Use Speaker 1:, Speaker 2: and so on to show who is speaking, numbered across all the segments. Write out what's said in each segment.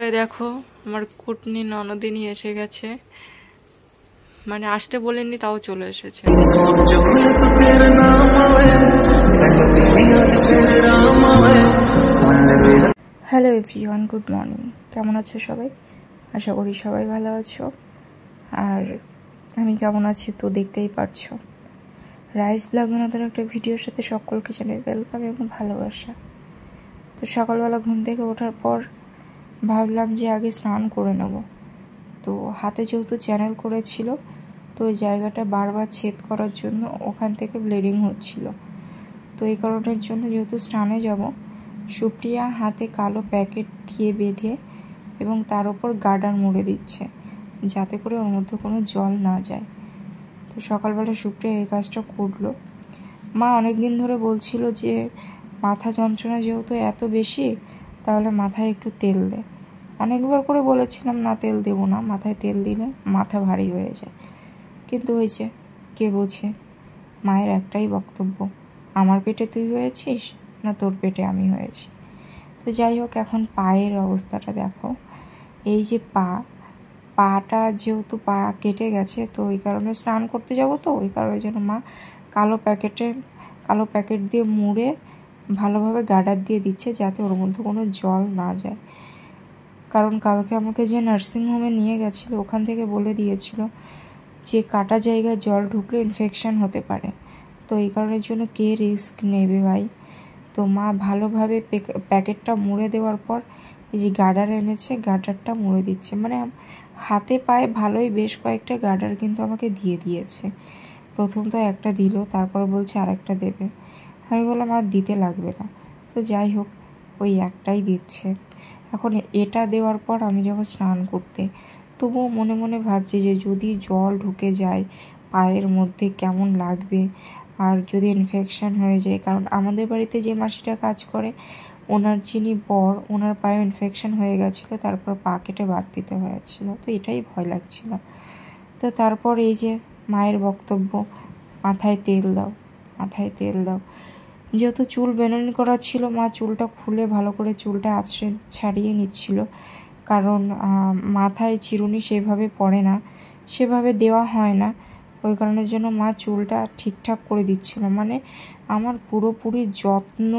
Speaker 1: এই দেখো আমার কুটনি ননদিনী এসে গেছে, মানে আসতে বলেননি তাও চলে এসেছে।
Speaker 2: Hello everyone, good morning. কেমন আছো সবাই? আশা করি সবাই ভালো আছো। আর আমি কেমন আছি তো দেখতেই পারছো। রাইস ব্লগে নতুন একটা ভিডিওর সাথে সকলকে জানাই ওয়েলকাম এবং ভালোবাসা। তো সকালবেলা ঘুম থেকে ওঠার পর ভাবলাম যে আগে স্নান করে নেব। তো হাতে যেহেতু চ্যানেল করেছিল, তো ওই জায়গাটা বারবার ছেদ করার জন্য ওখান থেকে ব্লিডিং হচ্ছিল। তো এই কারণের জন্য যেহেতু স্নানে যাব, সুপ্রিয়া হাতে কালো প্যাকেট দিয়ে বেঁধে এবং তার উপর গার্ডার মুড়ে দিচ্ছে যাতে করে ওর মধ্যে কোনো জল না যায়। তো সকালবেলা সুপ্রিয়া এই কাজটা করলো। মা অনেক দিন ধরে বলছিল যে মাথা যন্ত্রণা যেহেতু এত বেশি, তাহলে মাথায় একটু তেল দে। অনেকবার করে বলেছিলাম না তেল দেবো না, মাথায় তেল দিলে মাথা ভারী হয়ে যায়। কিন্তু ওই যে কে বোঝে, মায়ের একটাই বক্তব্য, আমার পেটে তুই হয়েছিস না তোর পেটে আমি হয়েছি। তো যাই হোক, এখন পায়ের অবস্থাটা দেখো। এই যে পাটা যেহেতু পা কেটে গেছে, তো ওই কারণে স্নান করতে যাব, তো ওই কারণের জন্য মা কালো প্যাকেট দিয়ে মুড়ে ভালোভাবে গার্ডার দিয়ে দিচ্ছে যাতে ওর মধ্যে কোনো জল না যায়। কারণ কালকে আমাকে যে নার্সিংহোমে নিয়ে গেছিলো ওখান থেকে বলে দিয়েছিল যে কাটা জায়গায় জল ঢুকলে ইনফেকশান হতে পারে। তো এই কারণের জন্য কে রিস্ক নেবে ভাই। তো মা ভালোভাবে প্যাকেটটা মুড়ে দেওয়ার পর এই যে গার্ডার এনেছে, গার্ডারটা মুড়ে দিচ্ছে। মানে হাতে পায়ে ভালোই বেশ কয়েকটা গার্ডার কিন্তু আমাকে দিয়ে দিয়েছে। প্রথম তো একটা দিল, তারপর বলছে আরেকটা দেবে। আমি বললাম আর দিতে লাগবে না। তো যাই হোক, ওই একটাই দিচ্ছে। এখন এটা দেওয়ার পর আমি যখন স্নান করতে, তবুও মনে মনে ভাবছি যে যদি জল ঢুকে যায় পায়ের মধ্যে কেমন লাগবে, আর যদি ইনফেকশান হয়ে যায়। কারণ আমাদের বাড়িতে যে মাসিটা কাজ করে, ওনার যিনি বর, ওনার পায়ে ইনফেকশান হয়ে গেছিলো, তারপর পা কেটে বাদ দিতে হয়েছিল। তো এটাই ভয় লাগছিল। তো তারপর এই যে মায়ের বক্তব্য, মাথায় তেল দাও, মাথায় তেল দাও। যেহেতু চুল বেনুনি করা ছিল, মা চুলটা খুলে ভালো করে চুলটা আঁচড়ে ছাড়িয়ে নিচ্ছিল। কারণ মাথায় চিরুনি সেভাবে পড়ে না, সেভাবে দেওয়া হয় না। ওই কারণের জন্য মা চুলটা ঠিকঠাক করে দিচ্ছিল। মানে আমার পুরোপুরি যত্ন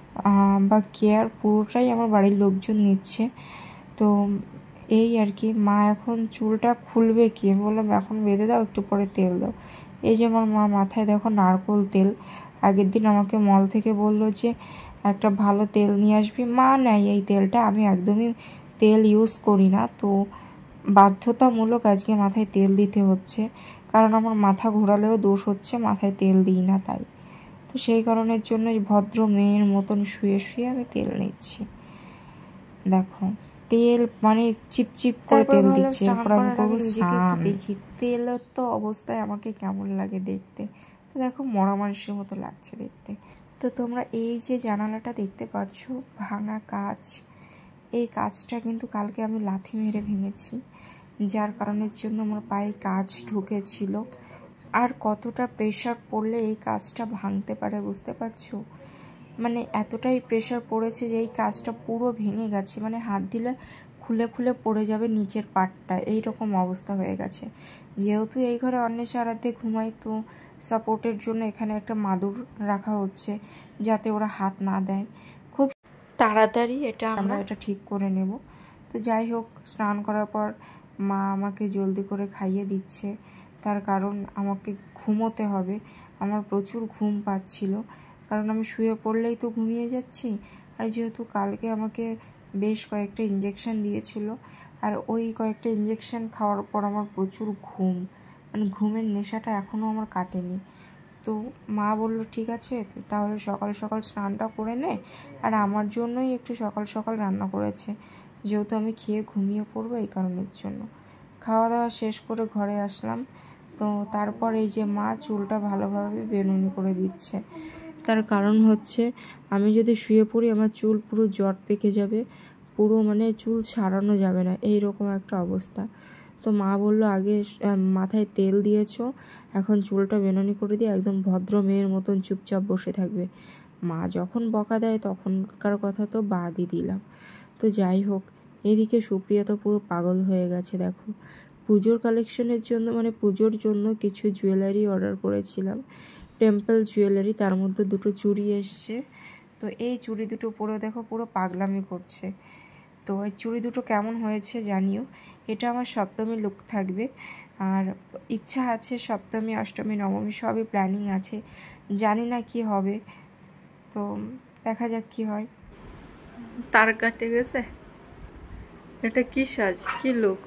Speaker 2: বা কেয়ার পুরোটাই আমার বাড়ির লোকজন নিচ্ছে। তো এই আর কি। মা এখন চুলটা খুলবে কি, আমি বললাম এখন বেঁধে দাও, একটু পরে তেল দাও। এই যে আমার মা মাথায় দেখো নারকোল তেল, আগের দিন আমাকে মল থেকে বলল যে একটা ভালো তেল নিয়ে আসবি। মা নেয় এই তেলটা, আমি একদমই তেল ইউজ করি না। তো বাধ্যতামূলক আজকে মাথায় তেল দিতে হচ্ছে, কারণ আমার মাথা ঘোরালেও দোষ হচ্ছে, মাথায় তেল দিই না তাই। তো সেই কারণের জন্য ভদ্র মেয়ের মতন শুয়ে শুয়ে আমি তেল নিচ্ছি। দেখো তেল মানে চিপচিপ করে তেল দিচ্ছে। এরপর আমি করবো স্নান। দেখি তেলের তো অবস্থায় আমাকে কেমন লাগে দেখতে। তো দেখো মরা মানুষের মতো লাগছে দেখতে। তো তোমরা এই যে জানালাটা দেখতে পাচ্ছ, ভাঙা কাঁচ, এই কাঁচটা কিন্তু কালকে আমি লাথি মেরে ভেঙেছি, যার কারণের জন্য আমার পায়ে কাঁচ ঢুকেছিল। আর কতটা প্রেশার পড়লে এই কাঁচটা ভাঙতে পারে বুঝতে পারছো? মানে এতটাই প্রেশার পড়েছে যে এই কাঁচটা পুরো ভেঙে গেছে। মানে হাত দিলে খুলে খুলে পড়ে যাবে নিচের পাটটা, এই রকম অবস্থা হয়ে গেছে। যেহেতু এই ঘরে অন্যের সারাতে ঘুমাই, তো সাপোর্টের জন্য এখানে একটা মাদুর রাখা হচ্ছে যাতে ওরা হাত না দেয়। খুব তাড়াতাড়ি আমরা এটা ঠিক করে নেব। তো যাই হোক, স্নান করার পর মা আমাকে জলদি করে খাইয়ে দিচ্ছে, তার কারণ আমাকে ঘুমোতে হবে। আমার প্রচুর ঘুম পাচ্ছিল, কারণ আমি শুয়ে পড়লেই তো ঘুমিয়ে যাচ্ছি। আর যেহেতু কালকে আমাকে বেশ কয়েকটা ইঞ্জেকশন দিয়েছিল, আর ওই কয়েকটা ইঞ্জেকশন খাওয়ার পর আমার প্রচুর ঘুম, মানে ঘুমের নেশাটা এখনও আমার কাটেনি। তো মা বলল ঠিক আছে, তাহলে সকাল সকাল স্নানটা করে নে। আর আমার জন্যই একটু সকাল সকাল রান্না করেছে, যেহেতু আমি খেয়ে ঘুমিয়ে পড়বো, এই কারণের জন্য। খাওয়া দাওয়া শেষ করে ঘরে আসলাম। তো তারপর এই যে মা চুলটা ভালোভাবে বেনুনি করে দিচ্ছে। তার কারণ হচ্ছে আমি যদি শুয়ে পড়ি আমার চুল পুরো জট পেকে যাবে, পুরো মানে চুল ছাড়ানো যাবে না, এই রকম একটা অবস্থা। তো মা বলল আগে মাথায় তেল দিয়েছো, এখন চুলটা বেনুনি করে দিয়ে একদম ভদ্র মেয়ের মতন চুপচাপ বসে থাকবে। মা যখন বকা দেয় তখনকার কথা তো বাদই দিলাম। তো যাই হোক, এদিকে সুপ্রিয়া তো পুরো পাগল হয়ে গেছে। দেখো পুজোর কালেকশনের জন্য মানে পুজোর জন্য কিছু জুয়েলারি অর্ডার করেছিলাম, টেম্পল জুয়েলারি, তার মধ্যে দুটো চুড়ি এসছে। তো এই চুড়ি দুটো পরে দেখো পুরো পাগলামি করছে। তো এই চুড়ি দুটো কেমন হয়েছে জানিও। এটা আমার সপ্তমী লুক থাকবে, আর ইচ্ছা আছে সপ্তমী অষ্টমী নবমী সবই প্ল্যানিং আছে, জানি না কি হবে, তো দেখা যাক কি হয়।
Speaker 1: তার কাটে গেছে। এটা কি সাজ, কি লুক?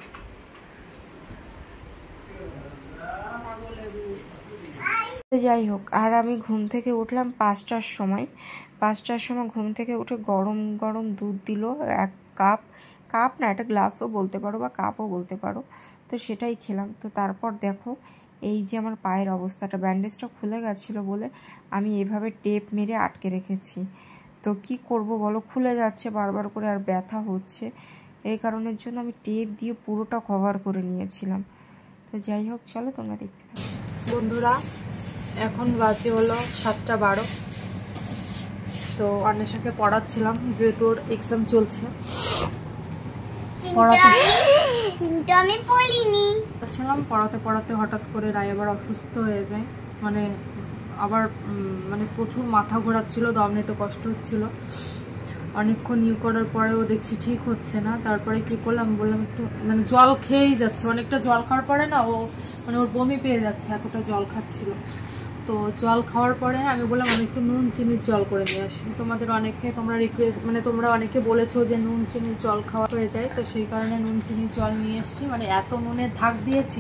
Speaker 2: যাই হোক, আর আমি ঘুম থেকে উঠলাম 5টার সময়। 5টার সময় ঘুম থেকে উঠে গরম গরম দুধ দিল 1 কাপ, কাপ না এটা গ্লাসও বলতে পারো বা কাপও বলতে পারো। তো সেটাই খেলাম। তো তারপর দেখো এই যে আমার পায়ের অবস্থাটা, ব্যান্ডেজটা খুলে গেছিলো বলে আমি এভাবে টেপ মেরে আটকে রেখেছি। তো কি করব বলো, খুলে যাচ্ছে বারবার করে আর ব্যথা হচ্ছে, এই কারণের জন্য আমি টেপ দিয়ে পুরোটা কভার করে নিয়েছিলাম। তো যাই হোক, চলো তোমরা দেখতে থাকো।
Speaker 1: বন্ধুরা এখন বাজে হলো 7:12। তো অন্বেষাকে পড়াচ্ছিলাম, যেহেতু ওর এক্সাম চলছে।
Speaker 3: কিন্তু আমি পড়িনি।
Speaker 1: পড়াতে পড়াতে হঠাৎ করে রায় আবার অসুস্থ হয়ে যায়, মানে আবার মানে প্রচুর মাথা ঘোরাচ্ছিল, দম নিতে কষ্ট হচ্ছিল। অনেকক্ষণ করার পরেও দেখছি ঠিক হচ্ছে না। তারপরে কি করলাম, বললাম একটু মানে জল খেয়েই যাচ্ছে, অনেকটা জল খাওয়ার পরে না ও মানে ওর বমি পেয়ে যাচ্ছে, এতটা জল খাচ্ছিল। তো জল খাওয়ার পরে আমি বললাম আমি একটু নুন চিনির জল করে নিয়ে আসি। তোমরা রিকোয়েস্ট মানে তোমরা অনেকে বলেছো যে নুন চিনির জল খাওয়া হয়ে যায়, তো সেই কারণে নুন চিনির জল নিয়ে এসেছি। মানে এত নুনের ধাক দিয়েছি,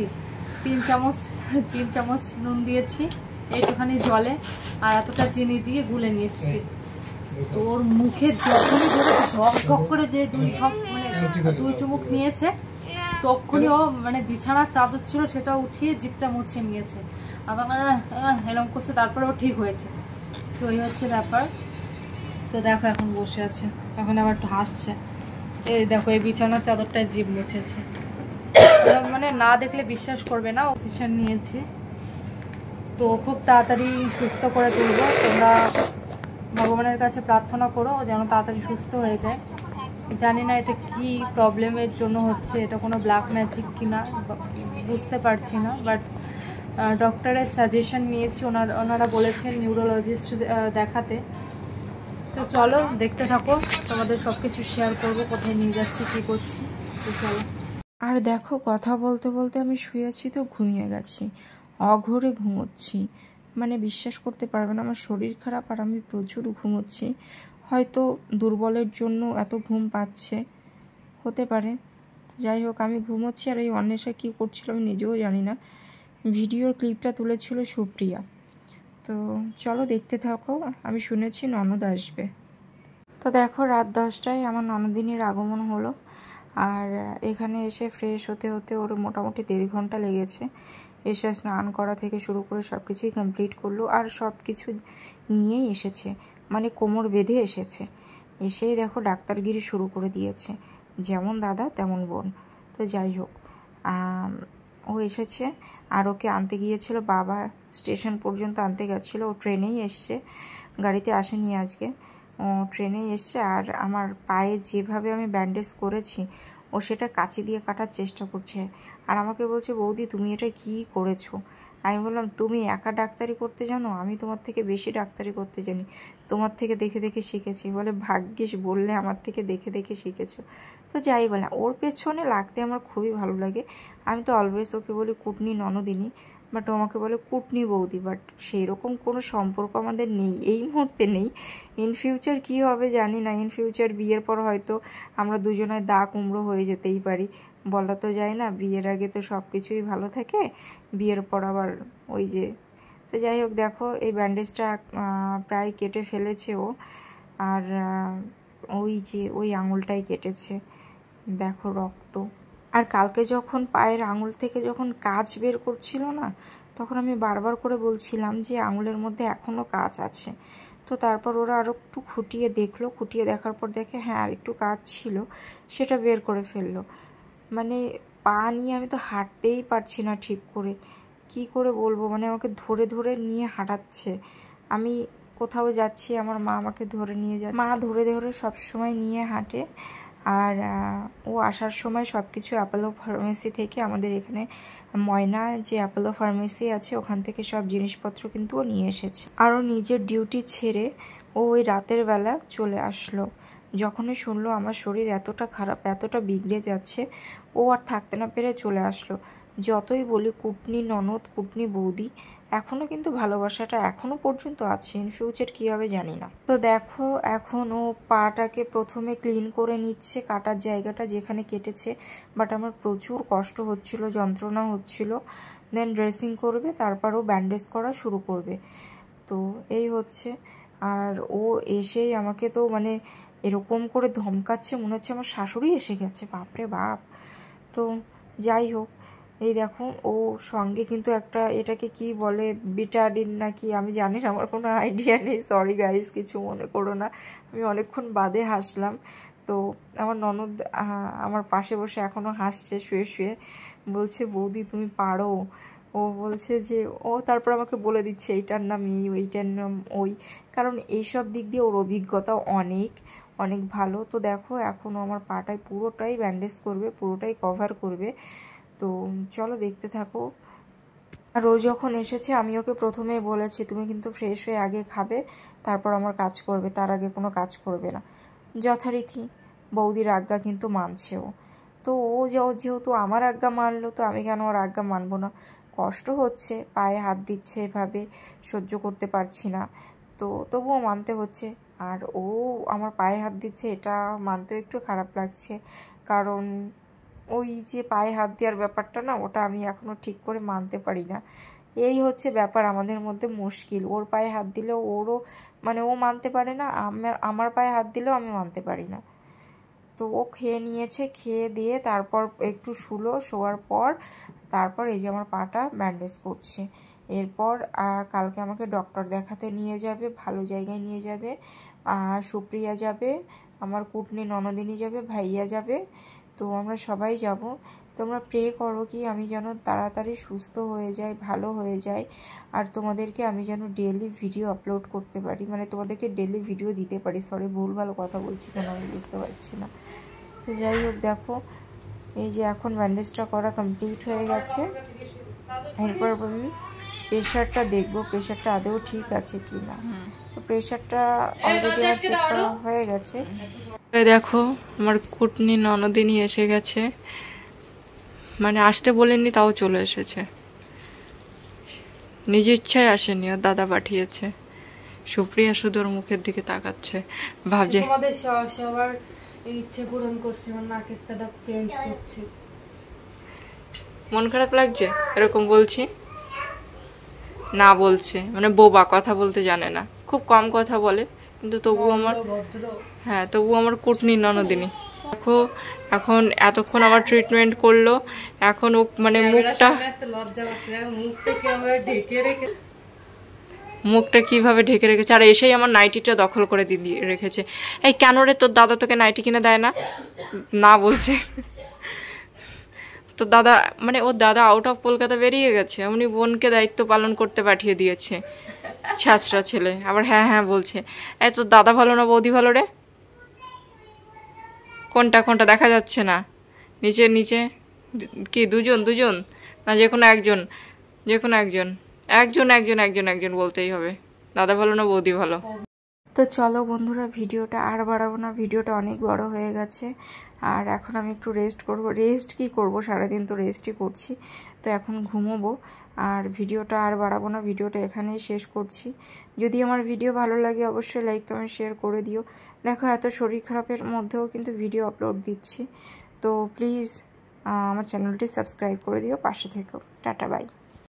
Speaker 1: 3 চামচ নুন দিয়েছি এইটুখানি জলে, আর এতটা চিনি দিয়ে গুলে নিয়ে এসেছি। তো ওর মুখে যখনই ধরে ঝক করে যে 2 চুমুক নিয়েছে, তখনই ও মানে বিছানার চাদর ছিল সেটা উঠিয়ে জিভটা মুছে নিয়েছে, এরকম করছে। তারপরে ও ঠিক হয়েছে। তো এই হচ্ছে ব্যাপার। তো দেখো এখন বসে আছে, এখন আবার একটু হাসছে। এই দেখো এই বিছানার চাদরটায় জিভ মুছেছে। মানে না দেখলে বিশ্বাস করবে না, ডিসিশন নিয়েছি। তো খুব তাড়াতাড়ি সুস্থ করে তুলবো। তোমরা ভগবানের কাছে প্রার্থনা করো যেন তাড়াতাড়ি সুস্থ হয়ে যায়। জানি না এটা কি প্রবলেমের জন্য হচ্ছে, এটা কোনো ব্ল্যাক ম্যাজিক কিনা বুঝতে পারছি না, বাট ডক্টরের সাজেশন নিয়েছি, ওনারা বলেছেন নিউরোলজিস্ট দেখাতে। তো চলো দেখতে থাকো, তোমাদের সব কিছু শেয়ার করবো, কোথায় নিয়ে যাচ্ছি কী করছি। তো চলো।
Speaker 2: আর দেখো কথা বলতে বলতে আমি শুয়েছি তো ঘুমিয়ে গেছি, অঘোরে ঘুমোচ্ছি। মানে বিশ্বাস করতে পারবে না, আমার শরীর খারাপ আর আমি প্রচুর ঘুমোচ্ছি। হয়তো দুর্বলের জন্য এত ঘুম পাচ্ছে, হতে পারে। যাই হোক, আমি ঘুমোচ্ছি আর এই অন্বেষা কী করছিল আমি নিজেও জানি না। ভিডিওর ক্লিপটা তুলেছিল সুপ্রিয়া। তো চলো দেখতে থাকো। আমি শুনেছি ননদ আসবে। তো দেখো রাত 10টায় আমার ননদিনীর আগমন হলো, আর এখানে এসে ফ্রেশ হতে হতে ওর মোটামুটি 1.5 ঘন্টা লেগেছে। এসে স্নান করা থেকে শুরু করে সব কিছুই কমপ্লিট করলো, আর সব কিছু নিয়েই এসেছে, মানে কোমর বেঁধে এসেছে। এসেই দেখো ডাক্তারগিরি শুরু করে দিয়েছে, যেমন দাদা তেমন বোন। তো যাই হোক, ও এসেছে। আর ওকে আনতে গিয়েছিল বাবা, স্টেশন পর্যন্ত আনতে গেছিলো। ও ট্রেনেই এসছে, গাড়িতে আসেনি আজকে, ও ট্রেনেই এসছে। আর আমার পায়ে যেভাবে আমি ব্যান্ডেজ করেছি, ও সেটা কাঁচি দিয়ে কাটার চেষ্টা করছে। আর আমাকে বলছে, বৌদি তুমি এটা কী করেছো? আমি বললাম, তুমি একা ডাক্তারি করতে জানো, আমি তোমার থেকে বেশি ডাক্তারি করতে জানি, তোমার থেকে দেখে দেখে শিখেছি। বলে ভাগ্যিস বললে আমার থেকে দেখে দেখে শিখেছো। তো যাই বলে, ওর পেছনে লাগতে আমার খুবই ভালো লাগে। আমি তো অলওয়েজ ওকে বলি কুটনি ননদিনী, বাট ও আমাকে বলে কুটনি বৌদি। বাট সেই রকম কোনো সম্পর্ক আমাদের নেই, এই মুহূর্তে নেই। ইন ফিউচার কী হবে জানি না। ইন ফিউচার বিয়ের পর হয়তো আমরা দুজনে দা কুমড়ো হয়ে যেতেই পারি, বলা তো যায় না। বিয়ের আগে তো সব কিছুই ভালো থাকে, বিয়ের পর আবার ওই যে। তো যাই হোক, দেখো এই ব্যান্ডেজটা প্রায় কেটে ফেলেছে ও। আর ওই যে ওই আঙুলটাই কেটেছে, দেখো রক্ত। আর কালকে যখন পায়ের আঙুল থেকে যখন কাঁচ বের করছিল না, তখন আমি বারবার করে বলছিলাম যে আঙুলের মধ্যে এখনও কাঁচ আছে। তো তারপর ওরা আরও একটু খুঁটিয়ে দেখলো, খুঁটিয়ে দেখার পর দেখে হ্যাঁ আর একটু কাঁচ ছিল, সেটা বের করে ফেললো। মানে পা নিয়ে আমি তো হাঁটতেই পারছি না ঠিক করে, কি করে বলবো, মানে আমাকে ধরে ধরে নিয়ে হাঁটাচ্ছে। আমি কোথাও যাচ্ছি, আমার মা আমাকে ধরে নিয়ে যাচ্ছে, মা ধরে ধরে সবসময় নিয়ে হাঁটে। আর ও আসার সময় সব কিছু অ্যাপোলো ফার্মেসি থেকে, আমাদের এখানে ময়না যে অ্যাপোলো ফার্মেসি আছে ওখান থেকে সব জিনিসপত্র কিন্তু ও নিয়ে এসেছে। আরও নিজের ডিউটি ছেড়ে ও ওই রাতের বেলা চলে আসলো। যখনই শুনলো আমার শরীর এতটা খারাপ, এতটা বিগড়ে যাচ্ছে, ও আর থাকতে না পেরে চলে আসলো। যতই বলি কুটনি ননদ, কুটনি বৌদি, এখনও কিন্তু ভালোবাসাটা এখনও পর্যন্ত আছে। ইন ফিউচার কী হবে জানি না। তো দেখো এখন ও পাটাকে প্রথমে ক্লিন করে নিচ্ছে, কাটার জায়গাটা যেখানে কেটেছে, বাট আমার প্রচুর কষ্ট হচ্ছিল, যন্ত্রণা হচ্ছিল। দেন ড্রেসিং করবে, তারপর ও ব্যান্ডেজ করা শুরু করবে। তো এই হচ্ছে। আর ও এসেই আমাকে তো মানে এরকম করে ধমকাচ্ছে, মনে হচ্ছে আমার শাশুড়ি এসে গেছে, বাপরে বাপ। তো যাই হোক, এই দেখো ও সঙ্গে কিন্তু একটা, এটাকে কি বলে, বিটাডিন নাকি আমি জানি না, আমার কোনো আইডিয়া নেই, সরি গাইস, কিছু মনে করো না, আমি অনেকক্ষণ বাদে হাসলাম। তো আমার ননদ আমার পাশে বসে এখনও হাসছে শুয়ে শুয়ে, বলছে বৌদি তুমি পারো। ও বলছে যে ও তারপর আমাকে বলে দিচ্ছে এইটার নাম এই, ওইটার নাম ওই, কারণ এইসব দিক দিয়ে ওর অভিজ্ঞতা অনেক অনেক ভালো। তো দেখো এখনও আমার পাটায় পুরোটাই ব্যান্ডেজ করবে, পুরোটাই কভার করবে। তো চলো দেখতে থাকো। আর ও যখন এসেছে আমি ওকে প্রথমেই বলেছি তুমি কিন্তু ফ্রেশ হয়ে আগে খাবে, তারপর আমার কাজ করবে, তার আগে কোনো কাজ করবে না। যথারীতি বৌদির আজ্ঞা কিন্তু মানছে ও। তো ও যেহেতু আমার আজ্ঞা মানলো, তো আমি কেন ওর আজ্ঞা মানবো না। কষ্ট হচ্ছে, পায়ে হাত দিচ্ছে, এভাবে সহ্য করতে পারছি না, তো তবুও মানতে হচ্ছে। আর ও আমার পায়ে হাত দিচ্ছে, এটা মানতেও একটু খারাপ লাগছে, কারণ ওই যে পায়ে হাত দেওয়ার ব্যাপারটা না, ওটা আমি এখনও ঠিক করে মানতে পারি না। এই হচ্ছে ব্যাপার আমাদের মধ্যে মুশকিল। ওর পায়ে হাত দিলেও ওরও মানে ও মানতে পারে না, আমার পায়ে হাত দিলেও আমি মানতে পারি না। তো ও খেয়ে নিয়েছে, খেয়ে দিয়ে তারপর একটু শুলো, শোয়ার পর তারপর এই যে আমার পাটা ব্যান্ডেজ করছে। এরপর কালকে আমাকে ডক্টর দেখাতে নিয়ে যাবে, ভালো জায়গায় নিয়ে যাবে। সুপ্রিয়া যাবে, আমার কুটনি ননদিনী যাবে, ভাইয়া যাবে, তো আমরা সবাই যাব। তোমরা প্রে করো কি আমি যেন তাড়াতাড়ি সুস্থ হয়ে যাই, ভালো হয়ে যাই, আর তোমাদেরকে আমি যেন ডেইলি ভিডিও আপলোড করতে পারি, মানে তোমাদেরকে ডেইলি ভিডিও দিতে পারি। সরি, ভুল ভালো কথা বলছি কেন আমি বুঝতে পারছি না। তো যাই হোক, দেখো এই যে এখন ব্যান্ডেজটা করা কমপ্লিট হয়ে গেছে। এরপর আমি প্রেশারটা দেখবো, প্রেশারটা আদৌ ঠিক আছে কি না। তো প্রেশারটা অলরেডি চেক করা হয়ে গেছে।
Speaker 4: দেখো আমার কুটনি ননদিনী এসে গেছে, মানে আসতে বলেননি তাও চলে এসেছে, নিজ ইচ্ছায় আসেনি, আর দাদা পাঠিয়েছে। সুপ্রিয়া শুধু ওর মুখের দিকে তাকাচ্ছে, ভাবছে
Speaker 1: তোমাদের সবার ইচ্ছে পূরণ করছে, আমার নাকের তাটা চেঞ্জ করছে।
Speaker 4: মন খারাপ লাগছে এরকম বলছি না, বলছে মানে বোবা, কথা বলতে জানে না, খুব কম কথা বলে, কিন্তু তবু আমার, হ্যাঁ তবু আমার কুটনি ননদিনী। দেখো এখন এতক্ষণ আমার ট্রিটমেন্ট করলো, এখন ও মানে মুখটা কিভাবে ঢেকে রেখেছে, আর এসেই আমার নাইটিটা দখল করে দিয়ে রেখেছে। এই কেন রে, তোর দাদা তোকে নাইটি কিনে দেয় না? না বলছে তো দাদা, মানে ওর দাদা আউট অফ কলকাতা বেরিয়ে গেছে, উনি বোনকে দায়িত্ব পালন করতে পাঠিয়ে দিয়েছে, ছ্যাঁচড়া ছেলে। আবার হ্যাঁ হ্যাঁ বলছে, এই তোর দাদা ভালো না বৌদি ভালো রে? কোনটা কোনটা দেখা যাচ্ছে না, নিচে নিচে কি দুজন দুজন না যে কোনো একজন, যে কোনো একজন, একজন একজন একজন একজন বলতেই হবে, দাদা ভালো না বৌদি ভালো।
Speaker 2: তো চলো বন্ধুরা, ভিডিওটা আর বাড়াবো না, ভিডিওটা অনেক বড় হয়ে গেছে। আর এখন আমি একটু রেস্ট করব। রেস্ট কি করব, সারাদিন তো রেস্টই করছি, তো এখন ঘুমোবো। আর ভিডিওটা আর বাড়াবো না, ভিডিওটা এখানেই শেষ করছি। যদি আমার ভিডিও ভালো লাগে অবশ্যই লাইক কমেন্ট শেয়ার করে দিও। দেখো এত শরীর খারাপের মধ্যেও কিন্তু ভিডিও আপলোড দিচ্ছি, তো প্লিজ আমার চ্যানেলটি সাবস্ক্রাইব করে দিও, পাশে থেকো। Tata by.